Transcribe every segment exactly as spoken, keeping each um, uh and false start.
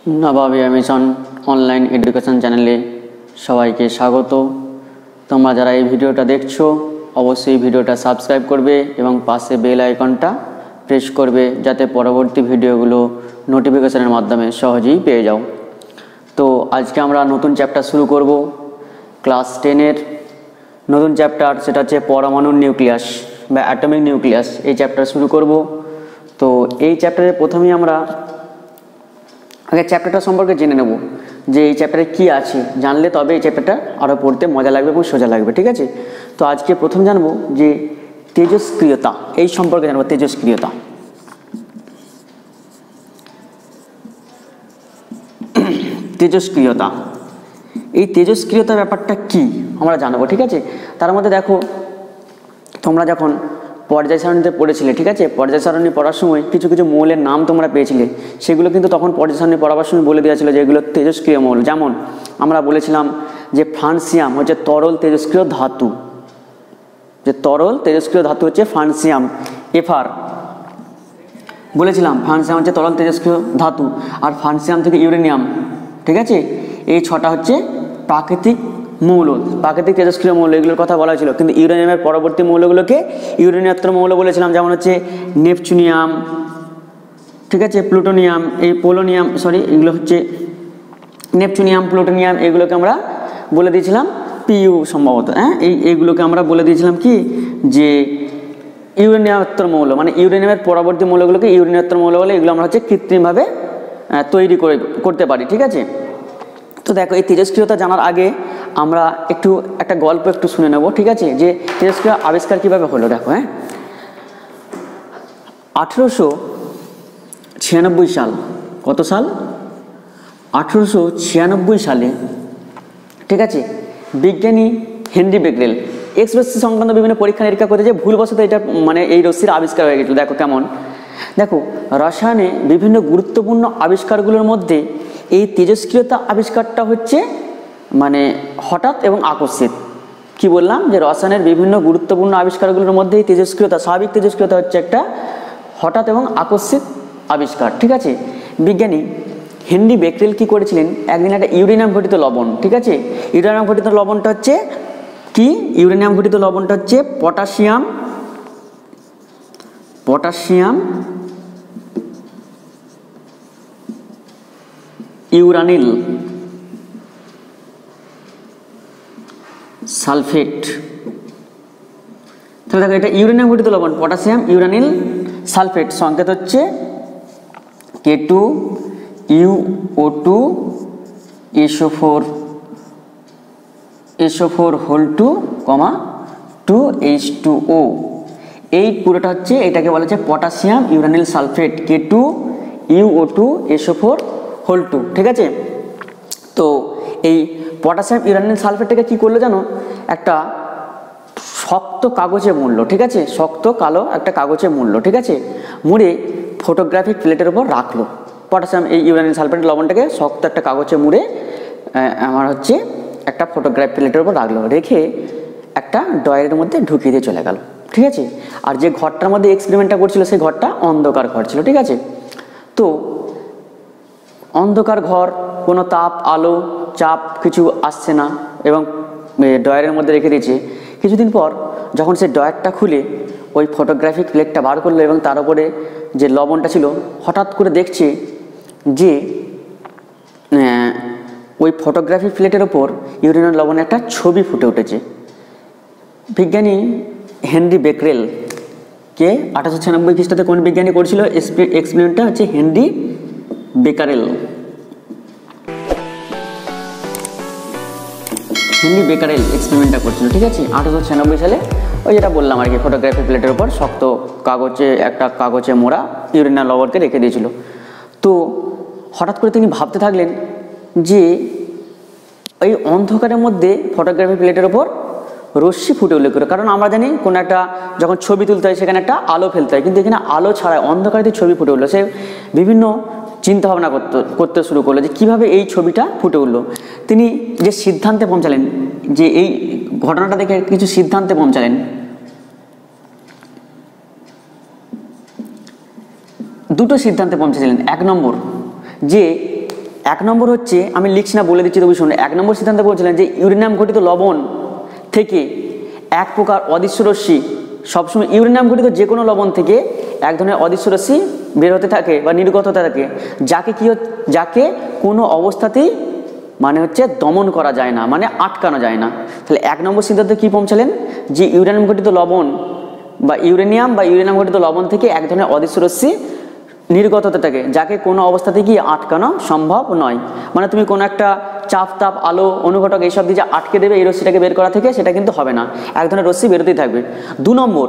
नवाबी mission online education चैनले सबाइके स्वागत। तोमरा जारा এই ভিডিওটা দেখছো অবশ্যই ভিডিওটা সাবস্ক্রাইব করবে এবং পাশে বেল আইকনটা প্রেস করবে যাতে পরবর্তী ভিডিওগুলো নোটিফিকেশনের মাধ্যমে সহজেই পেয়ে যাও। তো আজকে আমরা নতুন চ্যাপ্টার শুরু করব ক্লাস টেন এর নতুন চ্যাপ্টার, সেটা হচ্ছে পরমাণুর নিউক্লিয়াস বা অ্যাটমিক নিউক্লিয়াস। এই চ্যাপ্টার শুরু করব। তো এই চ্যাপ্টারে প্রথমেই আমরা আগে চ্যাপ্টারটা সম্পর্কে জেনে নেব যে এই চ্যাপ্টারে কী আছে, জানলে তবে এই চ্যাপ্টারটা আরও পড়তে মজা লাগবে এবং সোজা লাগবে, ঠিক আছে। তো আজকে প্রথম জানবো যে তেজস্ক্রিয়তা, এই সম্পর্কে জানবো তেজস্ক্রিয়তা। তেজস্ক্রিয়তা এই তেজস্ক্রিয়তা ব্যাপারটা কি আমরা জানবো, ঠিক আছে। তার মধ্যে দেখো, তোমরা যখন পর্যায় সারণীতে পড়েছিলে, ঠিক আছে, পর্যায় সারণী পড়ার সময় কিছু কিছু মৌলের নাম তোমরা পেয়েছিলে, সেগুলো কিন্তু তখন পর্যায় সারণী পড়াবার সময় বলে দেওয়া ছিল যে এগুলো তেজস্ক্রিয় মৌল। যেমন আমরা বলেছিলাম যে ফ্রান্সিয়াম হচ্ছে তরল তেজস্ক্রিয় ধাতু, যে তরল তেজস্ক্রিয় ধাতু হচ্ছে ফ্রান্সিয়াম। এফআর বলেছিলাম ফ্রান্সিয়াম হচ্ছে তরল তেজস্ক্রিয় ধাতু, আর ফ্রান্সিয়াম থেকে ইউরেনিয়াম, ঠিক আছে, এই ছটা হচ্ছে প্রাকৃতিক মৌল, প্রাকৃতিক তেজস্ক্রিয় মৌল, এগুলোর কথা বলা হয়েছিল। কিন্তু ইউরেনিয়ামের পরবর্তী মৌলগুলোকে ইউরেনিয়াত্র মৌল বলেছিলাম, যেমন হচ্ছে নেপচুনিয়াম, ঠিক আছে, প্লুটোনিয়াম, এই পোলোনিয়াম, সরি এগুলো হচ্ছে নেপচুনিয়াম, প্লুটোনিয়াম, এগুলোকে আমরা বলে দিয়েছিলাম পিইউ সম্ভবত, হ্যাঁ, এই এইগুলোকে আমরা বলে দিয়েছিলাম কি যে ইউরেনিয়াত্র মৌল, মানে ইউরেনিয়ামের পরবর্তী মৌলগুলোকে ইউরেনিয়াত্র মৌল বলে, এগুলো আমরা হচ্ছে কৃত্রিমভাবে তৈরি করে করতে পারি, ঠিক আছে। তো দেখো, এই তেজস্ক্রিয়তা জানার আগে আমরা একটু একটা গল্প একটু শুনে নেব, ঠিক আছে, যে তেজস্ক্রিয় আবিষ্কার কিভাবে হলো। দেখো, হ্যাঁ, আঠেরোশো ছিয়ানব্বই সাল, কত সাল? আঠেরোশো ছিয়ানব্বই সালে, ঠিক আছে, বিজ্ঞানী হেনরি বেকেরেল এক্স রশ্মি সংক্রান্ত বিভিন্ন পরীক্ষা নিরীক্ষা করতে যে ভুলবশত এটা মানে এই রশ্মির আবিষ্কার হয়ে গেছিল। দেখো কেমন, দেখো রসায়নে বিভিন্ন গুরুত্বপূর্ণ আবিষ্কারগুলোর মধ্যে এই তেজস্ক্রিয়তা আবিষ্কারটা হচ্ছে মানে হঠাৎ এবং আকস্মিক। কি বললাম যে রসায়নের বিভিন্ন গুরুত্বপূর্ণ আবিষ্কারগুলোর মধ্যে এই তেজস্ক্রিয়তা, স্বাভাবিক তেজস্ক্রিয়তা হচ্ছে একটা হঠাৎ এবং আকস্মিক আবিষ্কার, ঠিক আছে। বিজ্ঞানী হেনরি বেকেরেল কি করেছিলেন, একদিন একটা ইউরেনিয়াম ঘটিত লবণ, ঠিক আছে, ইউরেনিয়াম ঘটিত লবণটা হচ্ছে কি, ইউরেনিয়াম ঘটিত লবণটা হচ্ছে পটাশিয়াম, পটাশিয়াম ইউরানিল সালফেট। তাহলে দেখো, এটা ইউরেনিয়াম ঘটিত লবণ পটাশিয়াম ইউরানিল সালফেট, সংকেত হচ্ছে K two U O two SO four SO four whole two comma two H two O. এই পুরোটা হচ্ছে, এটাকে বলা হচ্ছে potassium uranyl sulphate, K two U O two SO four whole two, ঠিক আছে। তো এই পটাশিয়াম ইউরানিল সালফেটটাকে কি করলো জানো, একটা শক্ত কাগজে মুড়লো, ঠিক আছে, শক্ত কালো একটা কাগজে মুড়লো, ঠিক আছে, মুড়ে ফটোগ্রাফিক প্লেটের উপর রাখলো। পটাশিয়াম এই ইউরানিল সালফেট লবণটাকে শক্ত একটা কাগজে মুড়ে আমার হচ্ছে একটা ফটোগ্রাফ প্লেটের উপর রাখলো, রেখে একটা ড্রয়ারের মধ্যে ঢুকিয়ে দিয়ে চলে গেল, ঠিক আছে। আর যে ঘরটার মধ্যে এক্সপেরিমেন্টটা করছিল সেই ঘরটা অন্ধকার ঘর ছিল, ঠিক আছে। তো অন্ধকার ঘর, কোনো তাপ আলো চাপ কিছু আসছে না এবং ড্রয়ারের মধ্যে রেখে দিয়েছে। কিছুদিন পর যখন সে ড্রয়ারটা খুলে ওই ফটোগ্রাফিক প্লেটটা বার করলো এবং তার উপরে যে লবণটা ছিল, হঠাৎ করে দেখছে যে ওই ফটোগ্রাফি প্লেটের ওপর ইউরেনিয়াম লবণের একটা ছবি ফুটে উঠেছে। বিজ্ঞানী হেনরি বেকেরেল কে আঠারোশো ছিয়ানব্বই খ্রিস্টাব্দে কোন বিজ্ঞানী করেছিল এক্সপেরিমেন্টটা, হচ্ছে হেনরি বেকেরেল। হেনরি বেকেরেল এক্সপেরিমেন্টটা করছিল, ঠিক আছে, আঠারোশো ছিয়ানব্বই সালে। ওই যেটা বললাম আর কি, ফটোগ্রাফি প্লেটের উপর শক্ত কাগজে একটা কাগজে মোড়া ইউরেনিয়াম লবণকে রেখে দিয়েছিল। তো হঠাৎ করে তিনি ভাবতে থাকলেন যে এই অন্ধকারের মধ্যে ফটোগ্রাফি প্লেটের ওপর রশ্মি ফুটে উল্লেখ করে, কারণ আমরা জানি কোনো একটা যখন ছবি তুলতে হয় সেখানে একটা আলো ফেলতে হয়, কিন্তু এখানে আলো ছাড়াই অন্ধকারে ছবি ফুটে উঠলো। সে বিভিন্ন চিন্তা ভাবনা করতে করতে শুরু করলো যে কীভাবে এই ছবিটা ফুটে উঠলো। তিনি যে সিদ্ধান্তে পৌঁছালেন, যে এই ঘটনাটা দেখে কিছু সিদ্ধান্তে পৌঁছালেন। দুটো সিদ্ধান্তে পৌঁছেছিলেন। এক নম্বর, যে এক নম্বর হচ্ছে, আমি লিখছি না বলে দিচ্ছি তবু শুনুন। এক নম্বর সিদ্ধান্ত বলছিলেন যে ইউরেনিয়াম ঘটিত লবণ থেকে এক প্রকার অদৃশ্য রশ্মি, সবসময় ইউরেনিয়াম ঘটিত যে কোনো লবণ থেকে এক ধরনের অদৃশ্য রশ্মি বের হতে থাকে বা নির্গত হতে থাকে, যাকে কি যাকে কোনো অবস্থাতেই মানে হচ্ছে দমন করা যায় না, মানে আটকানো যায় না। তাহলে এক নম্বর সিদ্ধান্তে কি পৌঁছালেন, যে ইউরেনিয়াম ঘটিত লবণ বা ইউরেনিয়াম বা ইউরেনিয়াম ঘটিত লবণ থেকে এক ধরনের অদৃশ্য রশ্মি নির্গত হতে থাকে, যাকে কোনো অবস্থাতে কি আটকানো সম্ভব নয়। মানে তুমি কোনো একটা চাপ, তাপ, আলো, অনুঘটক এইসব দিয়ে যে আটকে দেবে এই রশ্মিটাকে বের করা থেকে, সেটা কিন্তু হবে না, এক ধরনের রশ্মি বেরোতেই থাকবে। দু নম্বর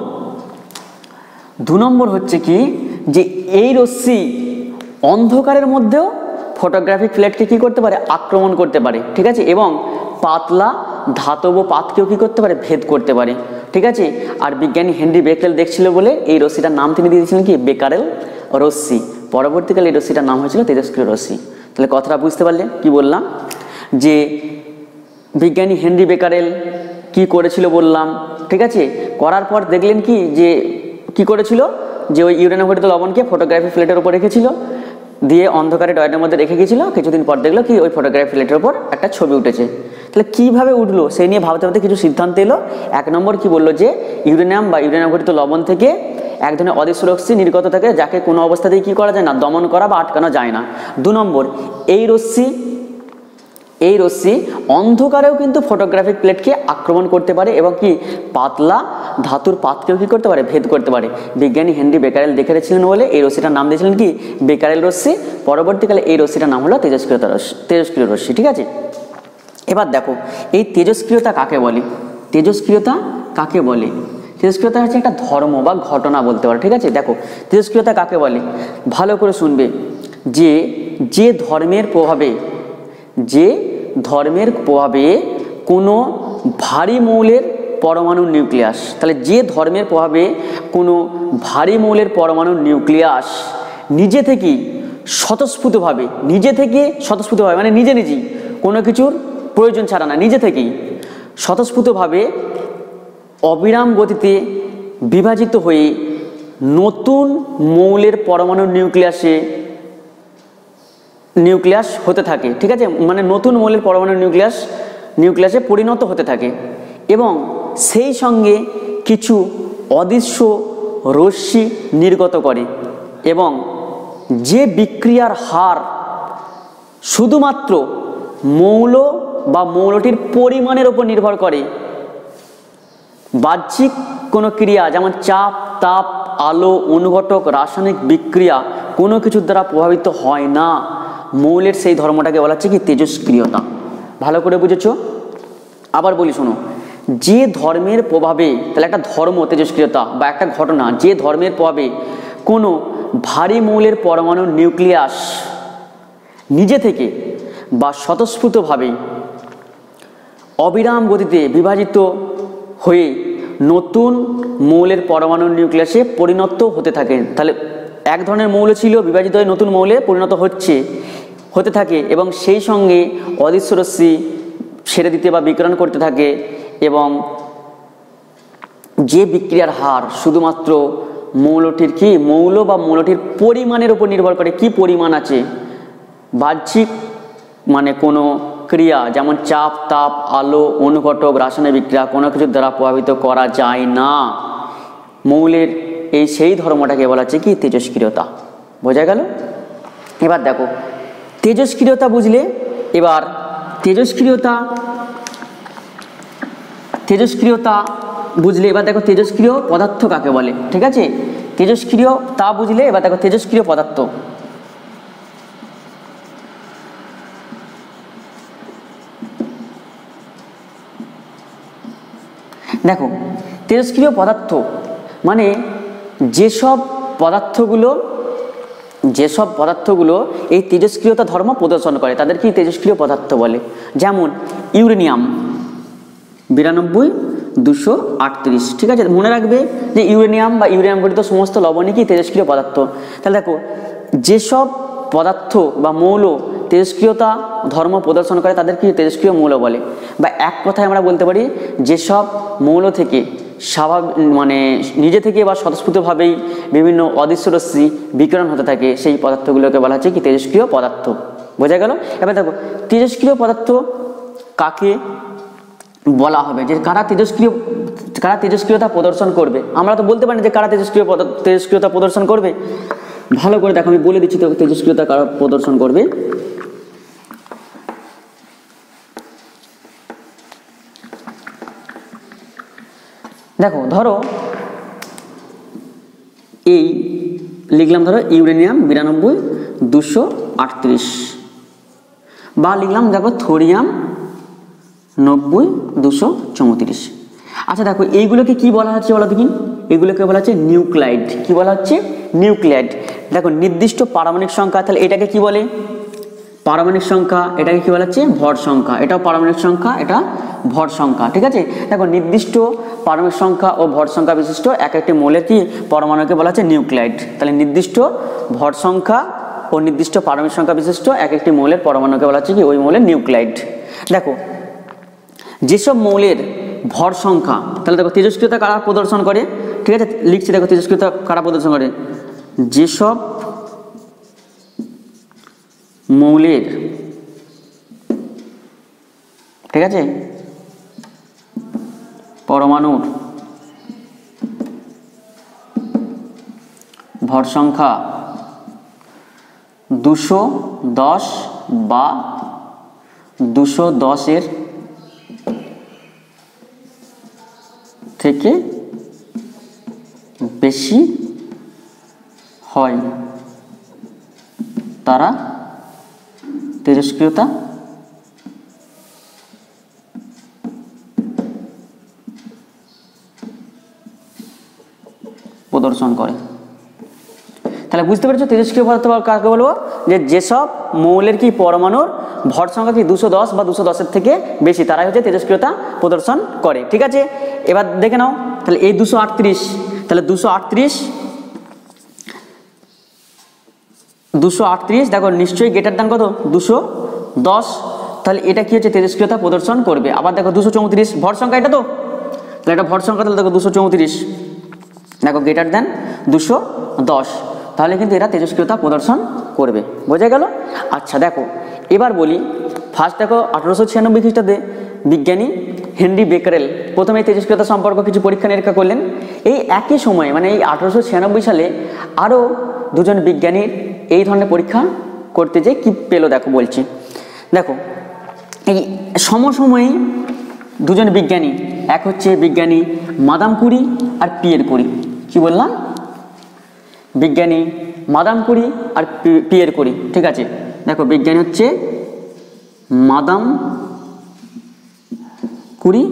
দু নম্বর হচ্ছে কি, যে এই রশ্মি অন্ধকারের মধ্যেও ফটোগ্রাফিক প্লেটকে কি করতে পারে, আক্রমণ করতে পারে, ঠিক আছে, এবং পাতলা ধাতব পাতকেও কি করতে পারে, ভেদ করতে পারে, ঠিক আছে। আর বিজ্ঞানী হেনরি বেকারেল দেখছিল বলে এই রশ্মিটার নাম তিনি দিয়েছিলেন কি, বেকারেল রশ্মি। পরবর্তীকালে এই রশ্মিটার নাম হয়েছিল তেজস্ক্রিয় রশ্মি। তাহলে কথাটা বুঝতে পারলে কি বললাম, যে বিজ্ঞানী হেনরি বেকারেল কি করেছিল বললাম, ঠিক আছে। করার পর দেখলেন কি, যে কি করেছিল, যে ওই ইউরেনিয়াম ঘটিত লবণকে ফটোগ্রাফি প্লেটের উপর রেখেছিল, দিয়ে অন্ধকারে ডয়ারের মধ্যে রেখে গিয়েছিল। কিছুদিন পর দেখলো কি ওই ফটোগ্রাফি প্লেটের উপর একটা ছবি উঠেছে। তাহলে কিভাবে উঠলো সেই নিয়ে ভাবতে ভাবতে কিছু সিদ্ধান্ত এলো। এক নম্বর কি বললো, যে ইউরেনিয়াম বা ইউরেনিয়াম ঘটিত লবণ থেকে এক ধরনের অদৃশ্য রশ্মি নির্গত থাকে, যাকে কোনো অবস্থাতেই কি করা যায় না, দমন করা বা আটকানো যায় না। দু নম্বর, এই রশ্মি এই রশ্মি অন্ধকারেও কিন্তু ফটোগ্রাফিক প্লেটকে আক্রমণ করতে পারে এবং কি পাতলা ধাতুর পাতকেও কি করতে পারে, ভেদ করতে পারে। বিজ্ঞানী হেনরি বেকারেল দেখে রেখেছিলেন বলে এই রশ্মিটার নাম দিয়েছিলেন কি, বেকারেল রশ্মি। পরবর্তীকালে এই রশ্মিটার নাম হলো তেজস্ক্রিয়তা রশ্মি তেজস্ক্রিয় রশ্মি ঠিক আছে। এবার দেখো এই তেজস্ক্রিয়তা কাকে বলে, তেজস্ক্রিয়তা কাকে বলে তেজস্ক্রিয়তা হচ্ছে একটা ধর্ম বা ঘটনা বলতে পারো, ঠিক আছে। দেখো তেজস্ক্রিয়তা কাকে বলে, ভালো করে শুনবে, যে যে ধর্মের প্রভাবে যে ধর্মের প্রভাবে কোনো ভারী মৌলের পরমাণু নিউক্লিয়াস, তাহলে যে ধর্মের প্রভাবে কোনো ভারী মৌলের পরমাণু নিউক্লিয়াস নিজে থেকেই স্বতঃস্ফূর্তভাবে নিজে থেকে স্বতঃস্ফূর্তভাবে মানে নিজে নিজেই কোনো কিছুর প্রয়োজন ছাড়া না, নিজে থেকেই স্বতঃস্ফূর্তভাবে অবিরাম গতিতে বিভাজিত হয়ে নতুন মৌলের পরমাণু নিউক্লিয়াসে নিউক্লিয়াস হতে থাকে, ঠিক আছে, মানে নতুন মৌলের পরমাণু নিউক্লিয়াস নিউক্লিয়াসে পরিণত হতে থাকে এবং সেই সঙ্গে কিছু অদৃশ্য রশ্মি নির্গত করে, এবং যে বিক্রিয়ার হার শুধুমাত্র মৌল বা মৌলটির পরিমাণের উপর নির্ভর করে, বাহ্যিক কোনো ক্রিয়া যেমন চাপ, তাপ, আলো, অনুঘটক, রাসায়নিক বিক্রিয়া কোনো কিছুর দ্বারা প্রভাবিত হয় না, মৌলের সেই ধর্মটাকে বলা হচ্ছে কি তেজস্ক্রিয়তা। ভালো করে বুঝেছো? আবার বলি শোনো, যে ধর্মের প্রভাবে, তাহলে একটা ধর্ম তেজস্ক্রিয়তা বা একটা ঘটনা, যে ধর্মের প্রভাবে কোনো ভারী মৌলের পরমাণু নিউক্লিয়াস নিজে থেকে বা স্বতঃস্ফূর্তভাবে অবিরাম গতিতে বিভাজিত হয়ে নতুন মৌলের পরমাণু নিউক্লিয়াসে পরিণত হতে থাকে। তাহলে এক ধরনের মৌল ছিল, বিভাজিত হয়ে নতুন মৌলে পরিণত হচ্ছে হতে থাকে এবং সেই সঙ্গে অদৃশ্য রশ্মি ছেড়ে দিতে বা বিকিরণ করতে থাকে, এবং যে বিক্রিয়ার হার শুধুমাত্র মৌলটির কি মৌল বা মৌলটির পরিমাণের উপর নির্ভর করে, কি পরিমাণ আছে, বাহ্যিক মানে কোনো ক্রিয়া যেমন চাপ, তাপ, আলো, অনুঘটক, রাসায়নিক বিক্রিয়া কোনো কিছুর দ্বারা প্রভাবিত করা যায় না, মৌলের এই সেই ধর্মটাকে বলা হচ্ছে কি তেজস্ক্রিয়তা। বোঝা গেল? এবার দেখো তেজস্ক্রিয়তা বুঝলে, এবার তেজস্ক্রিয়তা তেজস্ক্রিয়তা বুঝলে এবার দেখো তেজস্ক্রিয় পদার্থ কাকে বলে, ঠিক আছে। তেজস্ক্রিয় তা বুঝলে এবার দেখো তেজস্ক্রিয় পদার্থ। দেখো তেজস্ক্রিয় পদার্থ মানে যেসব পদার্থগুলো যেসব পদার্থগুলো এই তেজস্ক্রিয়তা ধর্ম প্রদর্শন করে তাদের কি তেজস্ক্রিয় পদার্থ বলে। যেমন ইউরেনিয়াম বিরানব্বই দুশো আটত্রিশ, ঠিক আছে, মনে রাখবে যে ইউরেনিয়াম বা ইউরেনিয়াম ঘটিত সমস্ত লবণই কি তেজস্ক্রিয় পদার্থ। তাহলে দেখো যেসব পদার্থ বা মৌল তেজস্ক্রিয়তা ধর্ম প্রদর্শন করে তাদের কি তেজস্ক্রিয় মৌল বলে, বা এক কথায় আমরা বলতে পারি যেসব মৌল থেকে স্বাভাবিক মানে নিজে থেকে বা স্বতঃস্ফূর্তভাবেই বিভিন্ন অদৃশ্য রশ্মি বিকিরণ হতে থাকে সেই পদার্থগুলোকে বলা হচ্ছে কি তেজস্ক্রিয় পদার্থ। বোঝা গেল? এবার দেখো তেজস্ক্রিয় পদার্থ কাকে বলা হবে, যে কারা তেজস্ক্রিয় কারা তেজস্ক্রিয়তা প্রদর্শন করবে? আমরা তো বলতে পারি না যে কারা তেজস্ক্রিয় তেজস্ক্রিয়তা প্রদর্শন করবে। ভালো করে দেখো, আমি বলে দিচ্ছি তো তেজস্ক্রিয়তা কারা প্রদর্শন করবে। দেখো ধরো এই লিখলাম, ধরো ইউরেনিয়াম বিরানব্বই দুশো আটত্রিশ, বা লিখলাম দেখো থোরিয়াম নব্বই দুশো চৌত্রিশ। আচ্ছা দেখো এইগুলোকে কি বলা হচ্ছে বলো দেখি? এগুলোকে বলা হচ্ছে নিউক্লাইড। কি বলা হচ্ছে? নিউক্লাইড। দেখো নির্দিষ্ট পারমাণবিক সংখ্যা, তাহলে এটাকে কি বলে? পারমাণবিক সংখ্যা। এটাকে কি বলা হচ্ছে? ভর সংখ্যা। এটাও পারমাণবিক সংখ্যা, এটা ভর সংখ্যা। ঠিক আছে, দেখো নির্দিষ্ট পারমাণবিক সংখ্যা ও ভর সংখ্যা বিশিষ্ট এক একটি মৌলের কি পরমাণুকে বলা হচ্ছে নিউক্লাইড। তাহলে নির্দিষ্ট ভর সংখ্যা ও নির্দিষ্ট পারমাণবিক সংখ্যা বিশিষ্ট এক একটি মৌলের পরমাণুকে বলা হচ্ছে কি ওই মৌলের নিউক্লাইড। দেখো যেসব মৌলের ভর সংখ্যা, তাহলে দেখো তেজস্ক্রিয়তা কারা প্রদর্শন করে? ঠিক আছে, লিখছি দেখো তেজস্ক্রিয়তা কারা প্রদর্শন করে? যেসব মৌলের, ঠিক আছে, পরমাণুর ভর সংখ্যা দুশো দশ বা দুশো দশের থেকে বেশি হয় তারা তেজস্ক্রিয়তা প্রদর্শন করে। তাহলে বুঝতে পেরেছো তেজস্ক্রিয় পদার্থ কাকে বলবো? যে যেসব মৌলের কি পরমাণুর ভর সংখ্যা কি দুশো দশ বা দুশো দশের থেকে বেশি, তারাই হচ্ছে তেজস্ক্রিয়তা প্রদর্শন করে। ঠিক আছে, এবার দেখে নাও তাহলে এই দুশো আটত্রিশ, তাহলে দুশো আটত্রিশ দুশো আটত্রিশ দেখো নিশ্চয়ই গ্রেটার দ্যান কত? দুশো দশ। তাহলে এটা কি হচ্ছে? তেজস্ক্রিয়তা প্রদর্শন করবে। আবার দেখো দুশো চৌত্রিশ ভর সংখ্যা, এটা তো, তাহলে এটা ভর সংখ্যা, তাহলে দেখো দুশো চৌত্রিশ দেখো গ্রেটার দ্যান দুশো দশ, তাহলে কিন্তু এরা তেজস্ক্রিয়তা প্রদর্শন করবে। বোঝা গেল? আচ্ছা দেখো এবার বলি, ফার্স্ট দেখো আঠারোশো ছিয়ানব্বই খ্রিস্টাব্দে বিজ্ঞানী হেনরি বেকারেল প্রথমে তেজস্ক্রিয়তা সম্পর্ক কিছু পরীক্ষা নিরীক্ষা করলেন। এই একই সময়ে মানে এই আঠারোশো ছিয়ানব্বই সালে আরও দুজন বিজ্ঞানীর এই ধরনের পরীক্ষা করতে যে কি পেলো দেখো বলছি। দেখো এই সমসময়েই দুজন বিজ্ঞানী, এক হচ্ছে বিজ্ঞানী মাদাম কুরি আর পিয়ের কুরি। কি বললাম? বিজ্ঞানী মাদাম কুরি আর পিয়ের কুরি। ঠিক আছে, দেখো বিজ্ঞানী হচ্ছে মাদাম কুরি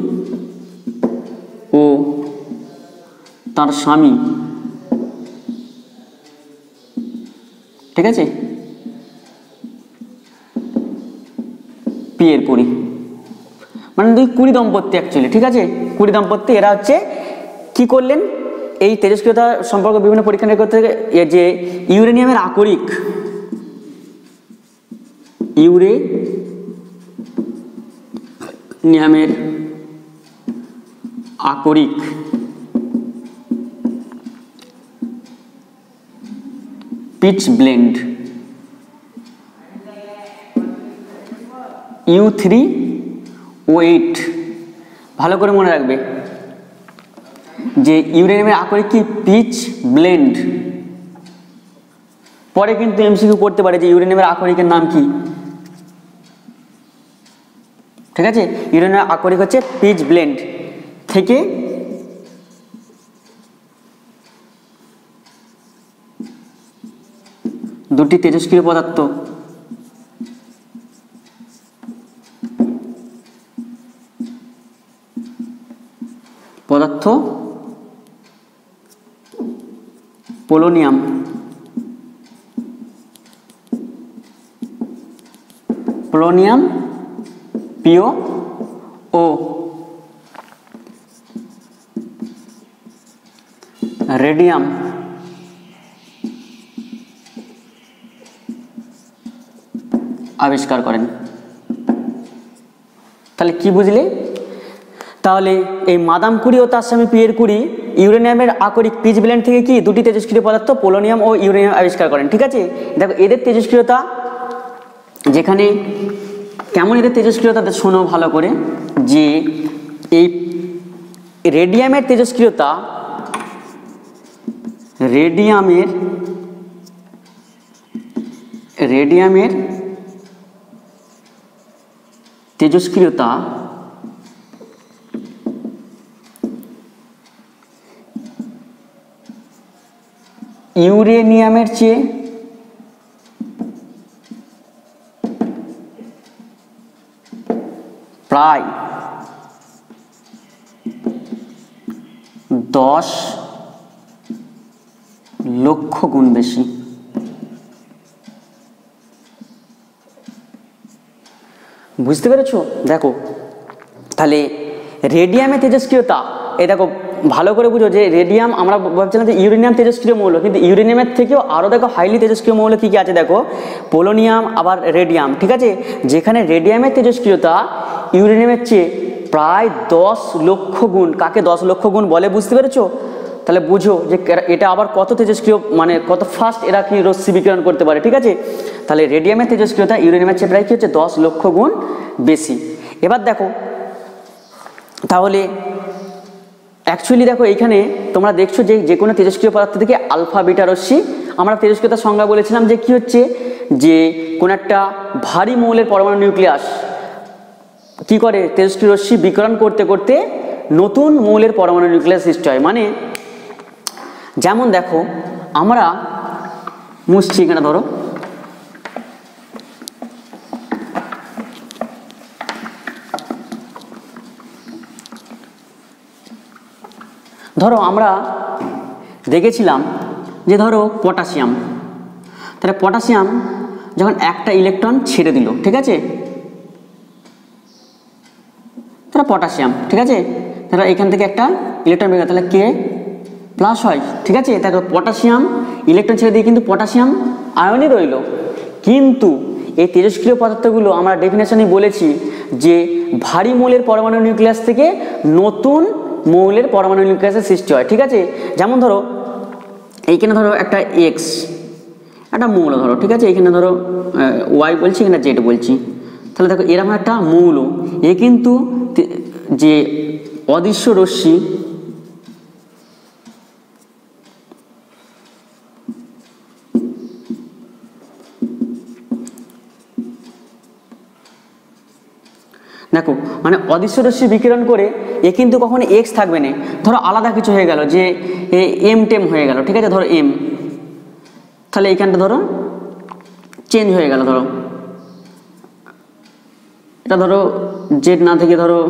ও তার স্বামী, ঠিক আছে, পিয়ের কুরি, মানে দুই কুড়ি দম্পতি অ্যাকচুয়ালি। ঠিক আছে, কুড়ি দম্পতি এরা হচ্ছে কি করলেন? এই তেজস্ক্রিয়তা সম্পর্কে বিভিন্ন পরীক্ষা নিরীক্ষা করতে যে ইউরেনিয়ামের আকরিক ইউরেনিয়ামের আকরিক pitchblende U three O eight, ভালো করে মনে রাখবে যে ইউরেনিয়ামের আকরিক কি পিচ ব্লেন্ড। পরে কিন্তু এমসিকিউ করতে পারে যে ইউরেনিয়ামের আকরিকের নাম কি। ঠিক আছে, ইউরেনিয়ামের আকরিক হচ্ছে পিচ ব্লেন্ড থেকে দুটি তেজস্ক্রিয় পদার্থ পদার্থ polonium polonium PO O radium আবিষ্কার করেন। তাহলে কি বুঝলে? তাহলে এই মাদাম কুরি ও তার স্বামী পিয়ের কুরি ইউরেনিয়ামের আকরিক পিচ ব্লেন্ড থেকে কি দুটি তেজস্ক্রিয় পদার্থ পোলোনিয়াম ও ইউরেনিয়াম আবিষ্কার করেন। ঠিক আছে, দেখো এদের তেজস্ক্রিয়তা যেখানে কেমন এদের তেজস্ক্রিয়তা শোনো ভালো করে, যে এই রেডিয়ামের তেজস্ক্রিয়তা রেডিয়ামের রেডিয়ামের তেজস্ক্রিয়তা ইউরেনিয়ামের চেয়ে প্রায় দশ লক্ষ গুণ বেশি। বুঝতে পেরেছো? দেখো তাহলে রেডিয়ামের তেজস্ক্রিয়তা, এই দেখো ভালো করে বুঝো যে রেডিয়াম আমরা ভাবছিলাম যে ইউরেনিয়াম তেজস্ক্রিয় মৌল, কিন্তু ইউরেনিয়ামের থেকেও আরও দেখো হাইলি তেজস্ক্রিয় মৌল কী কী আছে দেখো, পোলোনিয়াম আবার রেডিয়াম, ঠিক আছে। যেখানে রেডিয়ামের তেজস্ক্রিয়তা ইউরেনিয়ামের চেয়ে প্রায় দশ লক্ষ গুণ। কাকে দশ লক্ষ গুণ বলে বুঝতে পেরেছো? তাহলে বুঝো যে এটা আবার কত তেজস্ক্রিয়, মানে কত ফাস্ট এরা কি রশ্মি বিকিরণ করতে পারে, ঠিক আছে। তাহলে রেডিয়ামের তেজস্ক্রিয়তা ইউরেনিয়ামের চেয়ে প্রায় কী হচ্ছে দশ লক্ষ গুণ বেশি। এবার দেখো তাহলে অ্যাকচুয়ালি দেখো এইখানে তোমরা দেখছো যে যে কোনো তেজস্ক্রিয় পদার্থ থেকে আলফা বিটা রশ্মি, আমরা তেজস্ক্রিয়তার সংজ্ঞা বলেছিলাম যে কি হচ্ছে, যে কোনো একটা ভারী মৌলের পরমাণু নিউক্লিয়াস কি করে, তেজস্ক্রিয় রশ্মি বিকিরণ করতে করতে নতুন মৌলের পরমাণু নিউক্লিয়াস সৃষ্টি হয়। মানে যেমন দেখো আমরা মুছছি, এখানে ধরো ধরো আমরা দেখেছিলাম যে ধরো পটাশিয়াম, তাহলে পটাশিয়াম যখন একটা ইলেকট্রন ছেড়ে দিল, ঠিক আছে, তাহলে পটাশিয়াম, ঠিক আছে, তাহলে এখান থেকে একটা ইলেকট্রন বের হয়, তাহলে কে প্লাস হয়, ঠিক আছে। তাহলে পটাশিয়াম ইলেকট্রন ছেড়ে দিয়ে কিন্তু পটাশিয়াম আয়নই রইল। কিন্তু এই তেজস্ক্রিয় পদার্থগুলো আমরা ডেফিনেশনে বলেছি যে ভারী মৌলের পরমাণু নিউক্লিয়াস থেকে নতুন মৌলের পরমাণু নিউক্লিয়াসের সৃষ্টি হয়, ঠিক আছে। যেমন ধরো এইখানে ধরো একটা এক্স একটা মৌল ধরো, ঠিক আছে, এইখানে ধরো ওয়াই বলছি, এখানে জেড বলছি, তাহলে দেখো এরকম একটা মৌল, এ কিন্তু যে অদৃশ্য রশ্মি দেখো মানে অদৃশ্য রশ্মি বিকিরণ করে এ কিন্তু কখনো এক্স থাকবে না, ধরো আলাদা কিছু হয়ে গেল, যে এম টেম হয়ে গেল, ঠিক আছে, ধরো এম, তাহলে এইখানটা ধরো চেঞ্জ হয়ে গেল, ধরো এটা ধরো জেড না থেকে ধরো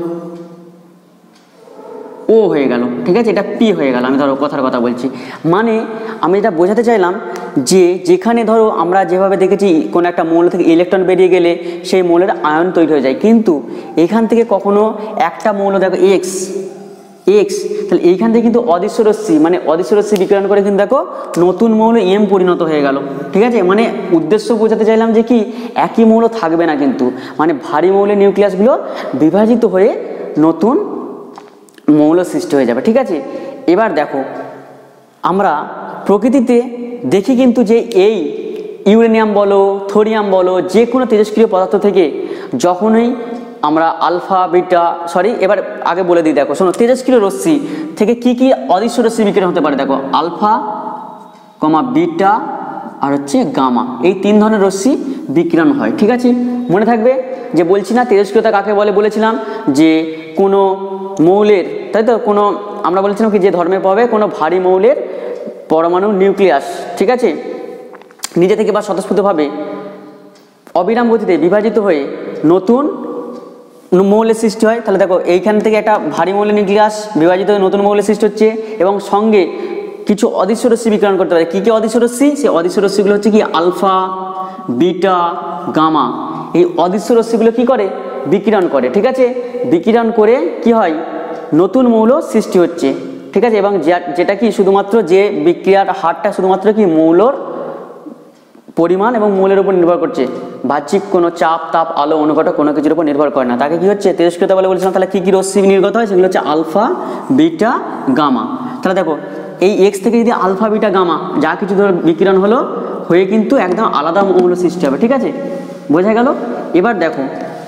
ও হয়ে গেল, ঠিক আছে, এটা পি হয়ে গেল, আমি ধরো কথার কথা বলছি। মানে আমি এটা বোঝাতে চাইলাম যে যেখানে ধরো আমরা যেভাবে দেখেছি কোনো একটা মৌল থেকে ইলেকট্রন বেরিয়ে গেলে সেই মৌলের আয়ন তৈরি হয়ে যায়, কিন্তু এখান থেকে কখনো একটা মৌল দেখো এক্স এক্স তাহলে এইখান থেকে কিন্তু অদৃশ্য রশ্মি, মানে অদৃশ্য রশ্মি বিকিরণ করে কিন্তু দেখো নতুন মৌল এম পরিণত হয়ে গেল, ঠিক আছে। মানে উদ্দেশ্য বোঝাতে চাইলাম যে কি একই মৌল থাকবে না কিন্তু, মানে ভারী মৌলের নিউক্লিয়াসগুলো বিভাজিত হয়ে নতুন মৌল সৃষ্টি হয়ে যাবে, ঠিক আছে। এবার দেখো আমরা প্রকৃতিতে দেখি কিন্তু যে এই ইউরেনিয়াম বলো থোরিয়াম বলো যে কোনো তেজস্ক্রিয় পদার্থ থেকে যখনই আমরা আলফা বিটা সরি এবার আগে বলে দিই, দেখো শোনো, তেজস্ক্রিয় রশ্মি থেকে কি কি অদৃশ্য রশ্মি বিকিরণ হতে পারে, দেখো আলফা কমা বিটা আর হচ্ছে গামা, এই তিন ধরনের রশ্মি বিকিরণ হয়, ঠিক আছে। মনে থাকবে যে বলছি না তেজস্ক্রিয়তা কাকে বলে, বলেছিলাম যে কোনো মৌলের, তাই তো, কোনো আমরা বলেছিলাম কি যে ধর্মে পাবে কোনো ভারী মৌলের পরমাণু নিউক্লিয়াস, ঠিক আছে, নিজে থেকে বা স্বতঃস্ফূর্তভাবে অবিরাম গতিতে বিভাজিত হয়ে নতুন মৌলের সৃষ্টি হয়। তাহলে দেখো এইখান থেকে একটা ভারী মৌলের নিউক্লিয়াস বিভাজিত হয়ে নতুন মৌলের সৃষ্টি হচ্ছে, এবং সঙ্গে কিছু অদৃশ্য রশ্মি বিকিরণ করতে পারে। কী কী অদৃশ্য রশ্মি? সেই অদৃশ্য রশ্মিগুলো হচ্ছে কি আলফা বিটা গামা, এই অদৃশ্য রশ্মিগুলো কি করে বিকিরণ করে, ঠিক আছে, বিকিরণ করে কি হয় নতুন মৌল সৃষ্টি হচ্ছে, ঠিক আছে। এবং যেটা কি শুধুমাত্র যে বিক্রিয়ার হারটা শুধুমাত্র কি মৌলর পরিমাণ এবং মৌলের উপর নির্ভর করছে, বাহ্যিক কোনো চাপ তাপ আলো অনুঘটক কোনো কিছুর উপর নির্ভর করে না, তাকে কি হচ্ছে তেজস্ক্রিয়তা বলে বলেছিলাম। তাহলে কী কী রশ্মি নির্গত হয় সেগুলো হচ্ছে আলফা বিটা গামা। তাহলে দেখো এই এক্স থেকে যদি আলফা বিটা গামা যা কিছু ধরো বিকিরণ হলো হয়ে কিন্তু একদম আলাদা মৌল সৃষ্টি হবে, ঠিক আছে। বোঝা গেল? এবার দেখো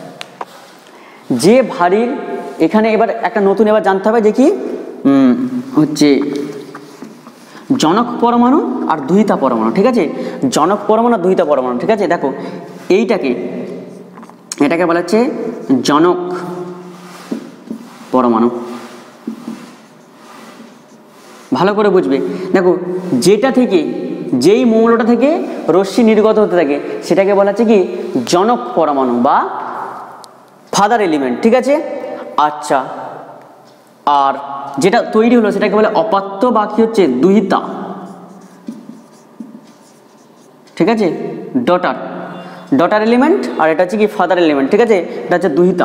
যে ভারীর এখানে এবার একটা নতুন এবার জানতে হবে যে কি হচ্ছে জনক পরমাণু আর দুহিতা পরমাণু, ঠিক আছে? জনক পরমাণু আর দুহিতা পরমাণু, ঠিক আছে? দেখো এইটাকে এটাকে বলা হচ্ছে জনক পরমাণু। ভালো করে বুঝবে। দেখো যেটা থেকে যেই মৌলটা থেকে রশ্মি নির্গত হতে থাকে সেটাকে বলা হচ্ছে কি জনক পরমাণু বা ফাদার এলিমেন্ট, ঠিক আছে? আচ্ছা, আর যেটা তৈরি হলো সেটাকে বলে অপাত্য বা কি হচ্ছে দুহিতা, ঠিক আছে? ডটার ডটার এলিমেন্ট আর এটা হচ্ছে কি ফাদার এলিমেন্ট, ঠিক আছে? এটা হচ্ছে দুহিতা।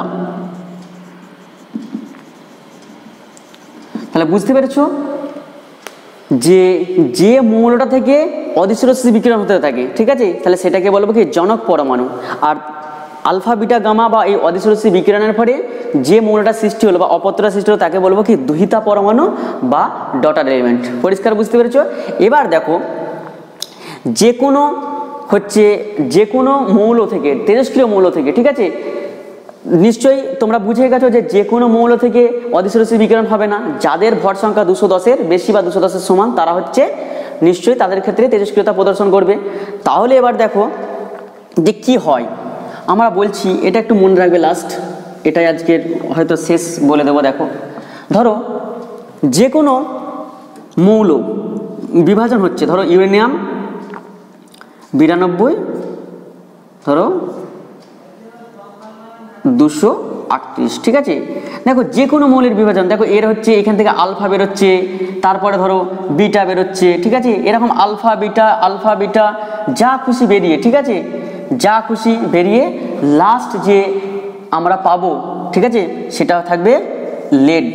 তাহলে বুঝতে পেরেছো যে যে মৌলটা থেকে অদৃশ্য রশ্মি বিকিরণ হতে থাকে, ঠিক আছে? তাহলে সেটাকে বলবো কি জনক পরমাণু। আর আলফা বিটা গামা বা এই অদৃশ্য রশ্মি বিকিরণের পরে যে মৌলটা সৃষ্টি হলো বা অপত্রটা সৃষ্টি হলো তাকে বলবো কি দুহিতা পরমাণু বা ডটার এলিমেন্ট। পরিষ্কার বুঝতে পেরেছো? এবার দেখো যে কোনো হচ্ছে যে কোনো মৌল থেকে তেজস্ক্রিয় মৌল থেকে, ঠিক আছে? নিশ্চয়ই তোমরা বুঝে গেছো যে যে কোনো মৌল থেকে অদৃশ্য রশ্মি বিকিরণ হবে না। যাদের ভর সংখ্যা দুশো দশের বেশি বা দুশো দশের সমান তারা হচ্ছে নিশ্চয়ই তাদের ক্ষেত্রে তেজস্ক্রিয়তা প্রদর্শন করবে। তাহলে এবার দেখো যে কি হয় আমরা বলছি, এটা একটু মনে রাখবে, লাস্ট এটাই আজকের হয়তো শেষ বলে দেবো। দেখো ধরো যে কোনো মৌল বিভাজন হচ্ছে, ধরো ইউরেনিয়াম বিরানব্বই, ধরো দুশো আটত্রিশ, ঠিক আছে? দেখো যে কোনো মৌলের বিভাজন, দেখো এর হচ্ছে এখান থেকে আলফা বেরোচ্ছে, তারপরে ধরো বিটা বেরোচ্ছে, ঠিক আছে? এরকম আলফা বিটা আলফা বিটা যা খুশি বেরিয়ে, ঠিক আছে? যা খুশি বেরিয়ে লাস্ট যে আমরা পাবো, ঠিক আছে, সেটা থাকবে লেড।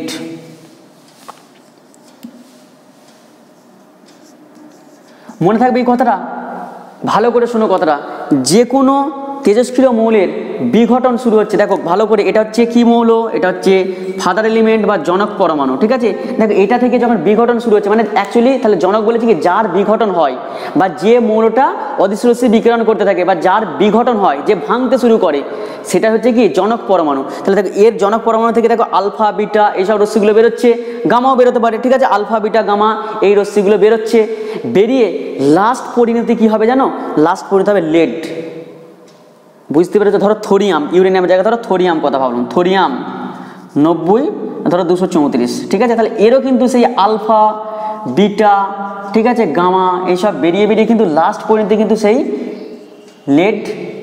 মনে থাকবে এই কথাটা, ভালো করে শোনো কথাটা। যে কোনো তেজস্ক্রিয় মৌলের বিঘটন শুরু হচ্ছে, দেখো ভালো করে, এটা হচ্ছে কি মৌল? এটা হচ্ছে ফাদার এলিমেন্ট বা জনক পরমাণু, ঠিক আছে? দেখো এটা থেকে যখন বিঘটন শুরু হচ্ছে, মানে অ্যাকচুয়ালি তাহলে জনক বলেছে কি যার বিঘটন হয় বা যে মৌলটা অদৃশ্য রশ্মি বিকিরণ করতে থাকে বা যার বিঘটন হয়, যে ভাঙতে শুরু করে, সেটা হচ্ছে কি জনক পরমাণু। তাহলে দেখো এর জনক পরমাণু থেকে দেখো আলফা বিটা এইসব রশ্মিগুলো বেরোচ্ছে, গামাও বেরোতে পারে, ঠিক আছে? আলফা বিটা গামা এই রশ্মিগুলো বেরোচ্ছে, বেরিয়ে লাস্ট পরিণতি কি হবে জানো? লাস্ট পরিণতি হবে লেড। বুঝতে পেরেছো? ধরো থোরিয়াম, ইউরেনিয়ামের জায়গায় ধরো থোরিয়াম কথা ভাবলাম, থোরিয়াম নব্বই, ধরো দুশো চৌত্রিশ, ঠিক আছে? তাহলে এরও কিন্তু সেই আলফা বিটা, ঠিক আছে, গামা এইসব বেরিয়ে বেরিয়ে কিন্তু লাস্ট পরিণতি কিন্তু সেই লেড।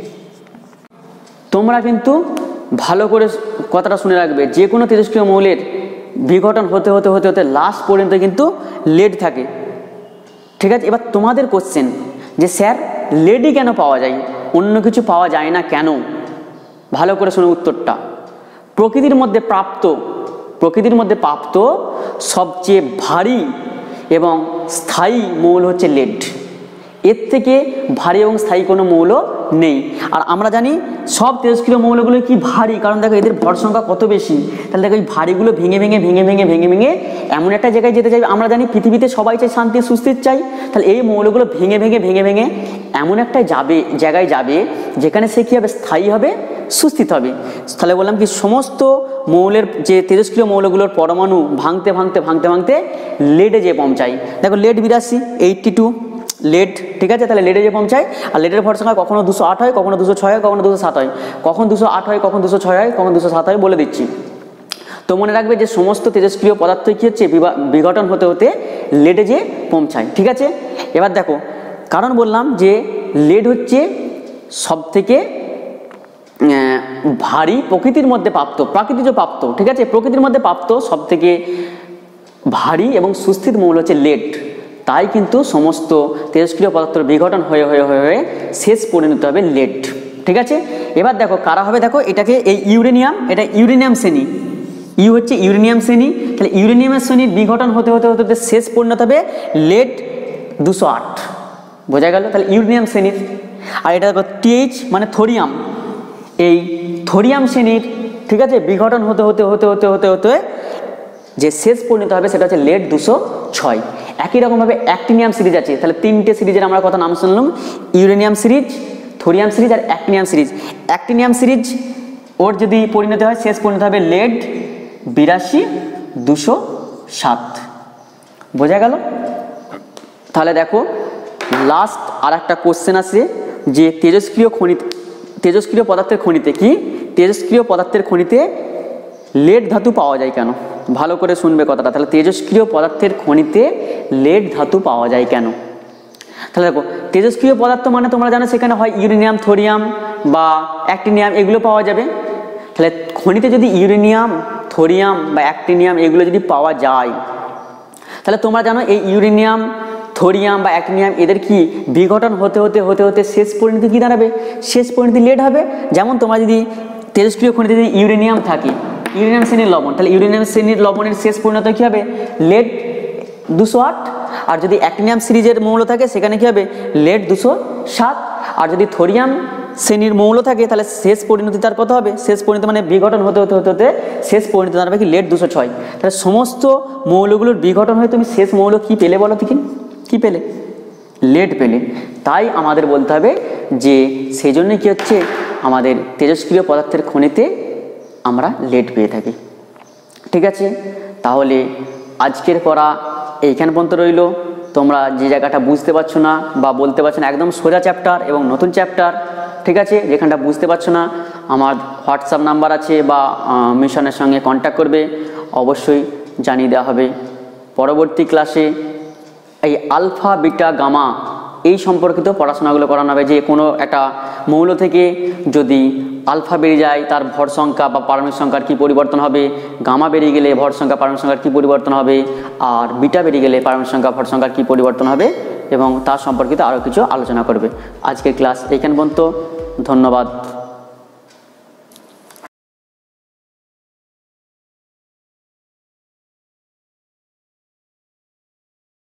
তোমরা কিন্তু ভালো করে কথাটা শুনে রাখবে, যে কোনো তেজস্ক্রিয় মৌলের বিঘটন হতে হতে হতে হতে লাস্ট পর্যন্ত কিন্তু লেড থাকে, ঠিক আছে? এবার তোমাদের কোশ্চেন যে স্যার লেডই কেন পাওয়া যায়, অন্য কিছু পাওয়া যায় না কেন? ভালো করে শোনো উত্তরটা। প্রকৃতির মধ্যে প্রাপ্ত প্রকৃতির মধ্যে প্রাপ্ত সবচেয়ে ভারী এবং স্থায়ী মৌল হচ্ছে লেড। এর থেকে ভারী এবং স্থায়ী কোনো মৌল নেই। আর আমরা জানি সব তেজস্ক্রিয় মৌলগুলো কি ভারী, কারণ দেখো এদের ভর সংখ্যা কত বেশি। তাহলে দেখো এই ভারীগুলো ভেঙে ভেঙে ভেঙে ভেঙে ভেঙে ভেঙে এমন একটা জায়গায় যেতে চাই। আমরা জানি পৃথিবীতে সবাই চাই শান্তি সুস্থির চাই। তাহলে এই মৌলগুলো ভেঙে ভেঙে ভেঙে ভেঙে এমন একটা যাবে জায়গায় যাবে যেখানে সে কী হবে, স্থায়ী হবে, সুস্থিত হবে। তাহলে বললাম কি সমস্ত মৌলের যে তেজস্ক্রিয় মৌলগুলোর পরমাণু ভাঙতে ভাঙতে ভাঙতে ভাঙতে লেডে যে পৌঁছায়। দেখো লেড বিরাশি, এইটটি টু লেড, ঠিক আছে? তাহলে লেডে যে পৌঁছায়। আর লেডের ভর সংখ্যা কখনো দুশো আট হয়, কখনো দুশো ছয় হয়, কখনো দুশো সাত হয়। কখন দুশো আট হয়, কখন দুশো ছয় হয়, কখন দুশো সাত হয় বলে দিচ্ছি। তো মনে রাখবে যে সমস্ত তেজস্ক্রিয় পদার্থ কী হচ্ছে, বিঘটন হতে হতে লেডে যে পৌঁছায়, ঠিক আছে? এবার দেখো কারণ বললাম যে লেড হচ্ছে সব থেকে ভারী প্রকৃতির মধ্যে প্রাপ্ত, প্রাকৃতিক প্রাপ্ত, ঠিক আছে? প্রকৃতির মধ্যে প্রাপ্ত সব থেকে ভারী এবং সুস্থির মৌল হচ্ছে লেড। তাই কিন্তু সমস্ত তেজস্ক্রিয় পদার্থের বিঘটন হয়ে হয়ে হয়ে হয়ে শেষ পরিণত হবে লেড, ঠিক আছে? এবার দেখো কারা হবে, দেখো এটাকে এই ইউরেনিয়াম, এটা ইউরেনিয়াম শ্রেণী, ইউ হচ্ছে ইউরেনিয়াম শ্রেণী। তাহলে ইউরেনিয়ামের শ্রেণীর বিঘটন হতে হতে হতে হতে শেষ পরিণত হবে লেড দুশো আট, বোঝা গেল? তাহলে ইউরেনিয়াম শ্রেণীর। আর এটা দেখো টিএইচ মানে থোরিয়াম, এই থোরিয়াম শ্রেণীর, ঠিক আছে, বিঘটন হতে হতে হতে হতে হতে হতে যে শেষ পরিণত হবে সেটা হচ্ছে লেড দুশো ছয়। একই রকমভাবে অ্যাক্টিনিয়াম সিরিজ আছে। তাহলে তিনটে সিরিজের আমরা কথা নাম শুনলাম, ইউরেনিয়াম সিরিজ, থোরিয়াম সিরিজ আর অ্যাক্টিনিয়াম সিরিজ। অ্যাক্টিনিয়াম সিরিজ ওর যদি পরিণতি হয় শেষ পরিণতি হবে লেড বিরাশি দুশো সাত। বোঝা গেল? তাহলে দেখো লাস্ট আর একটা কোশ্চেন আছে যে তেজস্ক্রিয় খনিতে তেজস্ক্রিয় পদার্থের খনিতে কি তেজস্ক্রিয় পদার্থের খনিতে লেড ধাতু পাওয়া যায় কেন? ভালো করে শুনবে কথাটা। তাহলে তেজস্ক্রিয় পদার্থের খনিতে লেড ধাতু পাওয়া যায় কেন? তাহলে দেখো তেজস্ক্রিয় পদার্থ মানে তোমরা জানো সেখানে হয় ইউরেনিয়াম, থোরিয়াম বা অ্যাক্টিনিয়াম এগুলো পাওয়া যাবে। তাহলে খনিতে যদি ইউরেনিয়াম, থোরিয়াম বা অ্যাক্টিনিয়াম এগুলো যদি পাওয়া যায়, তাহলে তোমরা জানো এই ইউরেনিয়াম, থোরিয়াম বা অ্যাক্টিনিয়াম এদের কি বিঘটন হতে হতে হতে হতে শেষ পরিণতি কী দাঁড়াবে? শেষ পরিণতি লেড হবে। যেমন তোমরা যদি তেজস্ক্রিয় খনিতে যদি ইউরেনিয়াম থাকে, ইউরেনিয়াম শ্রেণীর লবণ, তাহলে ইউরেনিয়াম শ্রেণীর লবণের শেষ পরিণতি কী হবে? লেড দুশো আট। আর যদি অ্যাক্টিনিয়াম সিরিজের মৌল থাকে সেখানে কী হবে? লেড দুশো সাত। আর যদি থোরিয়াম শ্রেণীর মৌল থাকে তাহলে শেষ পরিণতি তার কত হবে? শেষ পরিণতি মানে বিঘটন হতে হতে হতে হতে শেষ পরিণতি দাঁড়াবে কি? লেড দুশো ছয়। তাহলে সমস্ত মৌলগুলোর বিঘটন হয়ে তুমি শেষ মৌল কী পেলে বলো দেখি? কী পেলে? লেড পেলে। তাই আমাদের বলতে হবে যে সেই জন্যই কী হচ্ছে আমাদের তেজস্ক্রিয় পদার্থের খনিতে আমরা লেড পেয়ে থাকি। ঠিক আছে, তাহলে আজকের পড়া এইখান পর্যন্ত রইল। তোমরা যে জায়গাটা বুঝতে পারছো না বা বলতে পারছো না, একদম সোজা চ্যাপ্টার এবং নতুন চ্যাপ্টার, ঠিক আছে, যেখানটা বুঝতে পারছো না আমার হোয়াটসঅ্যাপ নাম্বার আছে বা মিশনের সঙ্গে কন্ট্যাক্ট করবে, অবশ্যই জানিয়ে দেওয়া হবে। পরবর্তী ক্লাসে এই আলফা বিটা গামা এই সম্পর্কিত পড়াশোনাগুলো করানো হবে। যে কোনো একটা মৌল থেকে যদি আলফা বেরিয়ে যায় তার ভর সংখ্যা বা পারমাণবিক সংখ্যার কী পরিবর্তন হবে, গামা বেরিয়ে গেলে ভর সংখ্যা পারমাণবিক সংখ্যার কী পরিবর্তন হবে, আর বিটা বেরিয়ে গেলে পারমাণবিক সংখ্যা ভর সংখ্যার কী পরিবর্তন হবে এবং তার সম্পর্কিত আরও কিছু আলোচনা করবে। আজকের ক্লাস এইখান পর্যন্ত। ধন্যবাদ।